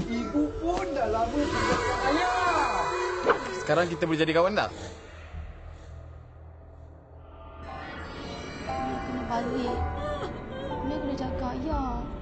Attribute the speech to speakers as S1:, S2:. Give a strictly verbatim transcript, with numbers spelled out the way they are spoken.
S1: Ibu pun dah lama tinggalkan ayah.
S2: Sekarang kita boleh jadi kawan tak?
S3: Dia kena balik. Dia kena jaga ayah.